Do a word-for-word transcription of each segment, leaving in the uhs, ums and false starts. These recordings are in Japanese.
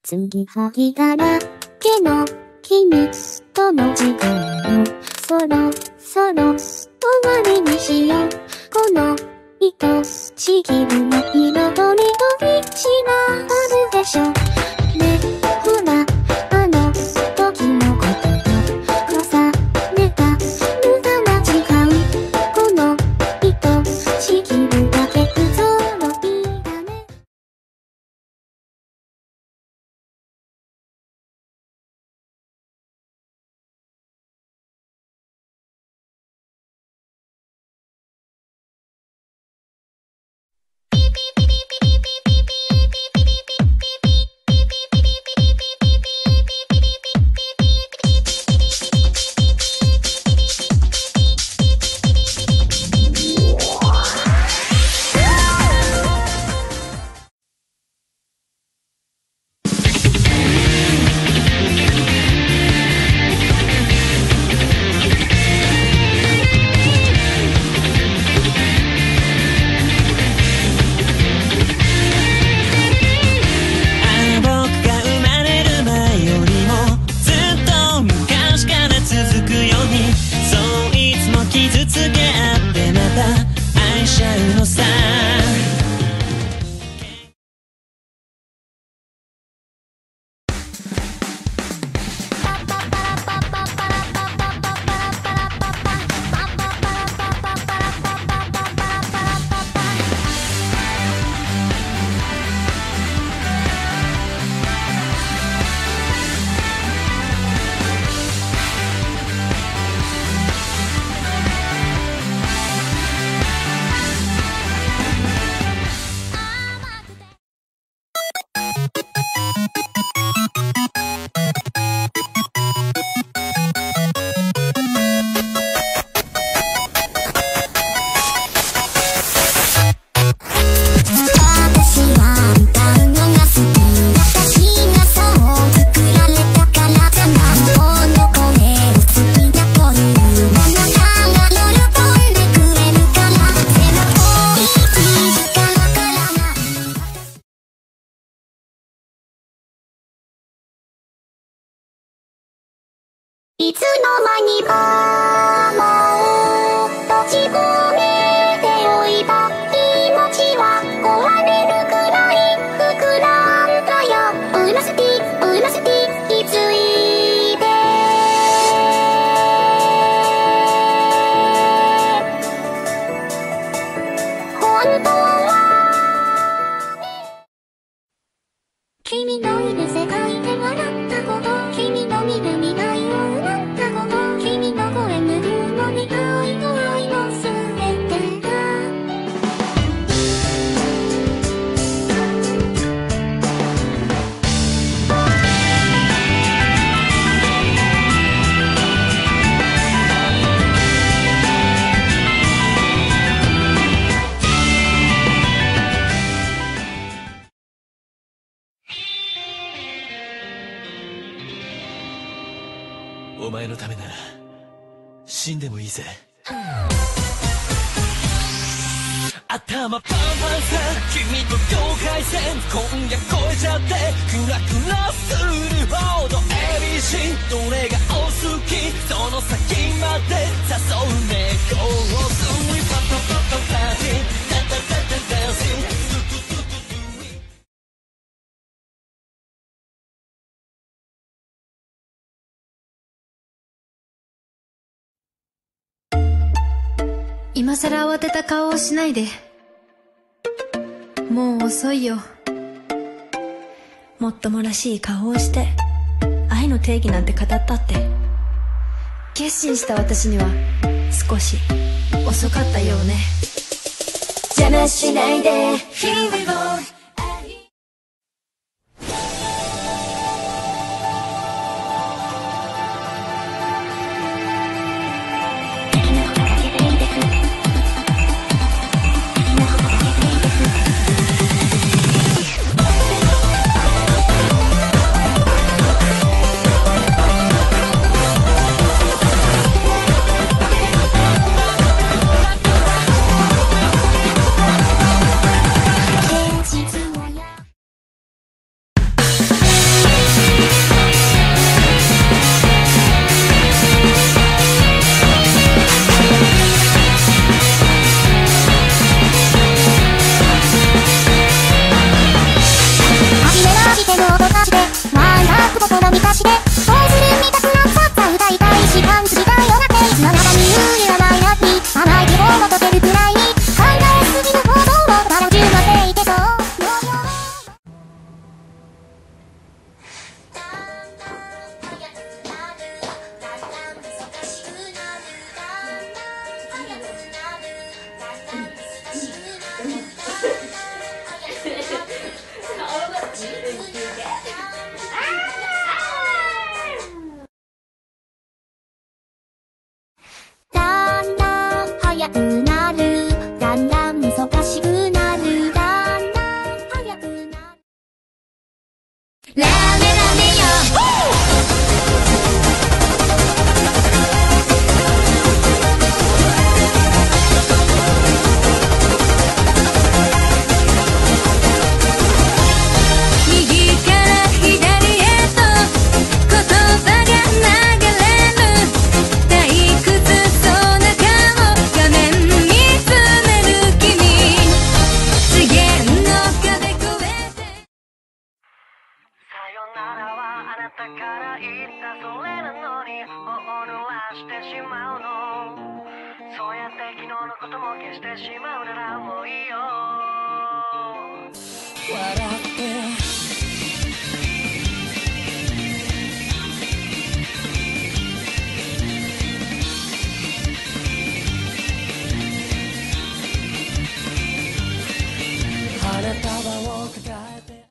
継ぎはぎだらけの君との時間をそろそろ終わりにしよう。この愛しきるの彩りの道があるでしょ。ね、ほら、あの時のことが重ねた無駄な時間。この愛しきるだけ不揃いだね。いつの間にかもう閉じ込めておいた気持ちは壊れるくらい膨らんだよ。うなすきうなすき気づいて本当は君のいる世界で笑ったこと、君の見る未来を奪ったこと、君の声ぬるのに愛の愛のすべてがお前のためなら死んでもいいぜ。頭パンパンさ君と境界線今夜越えちゃってクラクラするほど エービーシー どれがお好きその先まで誘う猫をスイパパパパパティタタタタダンシング今さら慌てた顔をしないで。もう遅いよ。もっともらしい顔をして愛の定義なんて語ったって決心した私には少し遅かったようね。邪魔しないで Here we go。 だんだん速くなる、だんだん忙しくなる、だんだん速くなる。ラーメラメよ右から左へと言葉が流れる、退屈そうな顔画面見つめる君、次元の壁越えて。 さよならはあなたから言ったそれなのに頬を濡らしてしまうの、そうやって昨日のことも消してしまうならもういいよ。 笑って花束を抱えて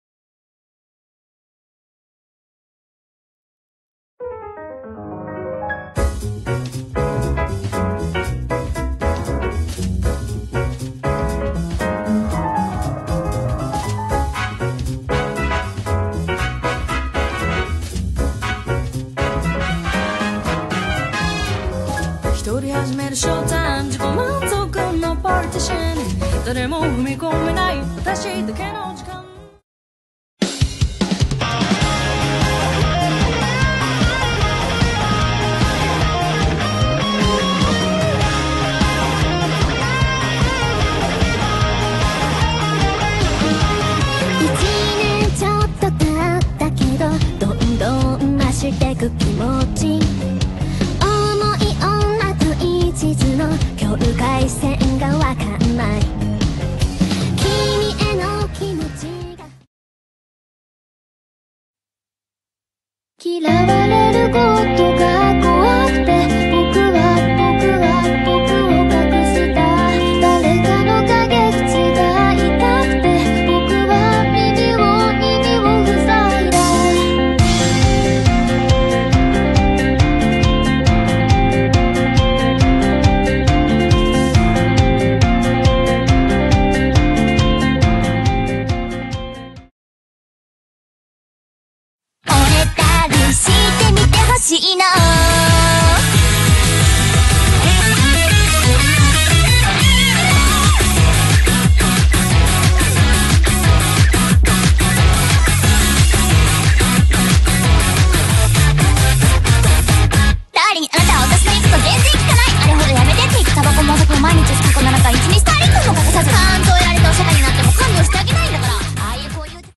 一人始めるショータイム、自己満足のパーティション、誰も踏み込めない私だけの時間。 一年ちょっと経ったけど、どんどん増してく気持ち、重い女と一途の境界線がわかんない、君への気持ちが嫌われることが怖くて、僕は僕は僕を隠した、誰かの陰口が痛くて、僕は耳を耳を塞いだ。俺たりしてみてほしいの。ダーリン、あなたは私の言うこと全然聞かない。あれほどやめてって言ってタバコもお酒も毎日吸う子の中、一日たりとも欠かさず、感動やられておしゃれになっても看病してあげないんだから。ああいうこういう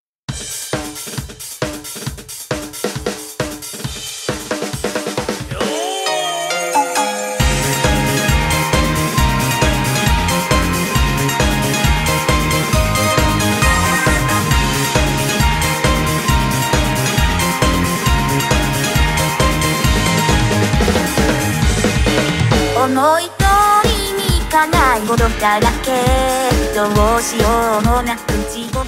思い通りにいかないことだらけ、どうしようもなく自己嫌悪。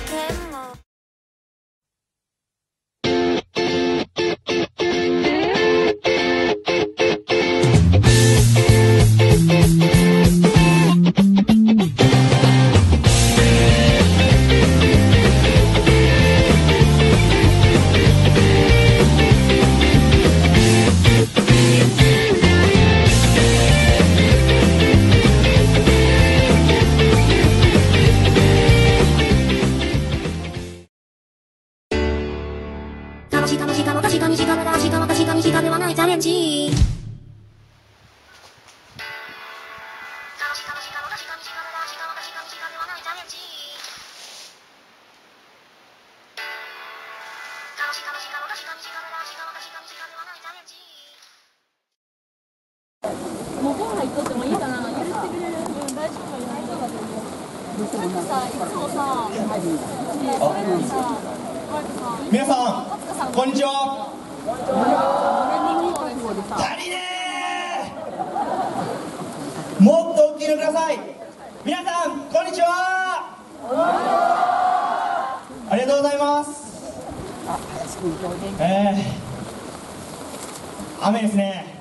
楽しかもしかも確かにしかめだしかも確かにしかめはないチャレンジ。 もう本入っとってもいいかな、許してくれる、うん、大丈夫かな、なんかさ、いつもさ、ね、それなりさ、 皆さん、こんにちは。足りねー。もっと大きいのください。皆さん、こんにちは。ありがとうございます。 えー、雨ですね。